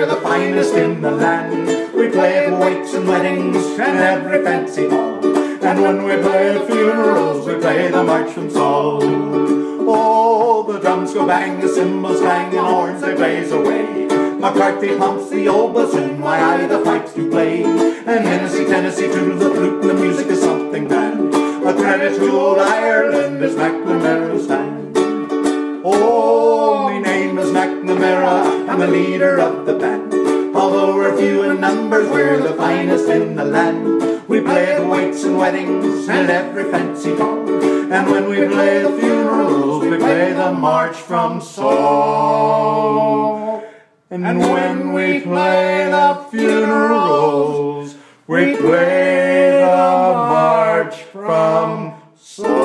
we're the finest in the land. We play at wakes and weddings and every fancy ball. And when we play at funerals, we play the march from Saul. Oh, the drums go bang, the cymbals clang, and horns they blaze away. McCarthy pumps the old bassoon, while I the pipes do play. And Tennessee toodles the flute, and the music is something grand. A credit to old Ireland is MacNamara's band. Oh, my name is MacNamara, I'm the leader of the band. Although we're few in numbers, we're the finest in the land. We play at wakes and weddings and every fancy ball. And when we play the funerals, we play the march from Saul. And when we play the funerals, we play the march from Saul.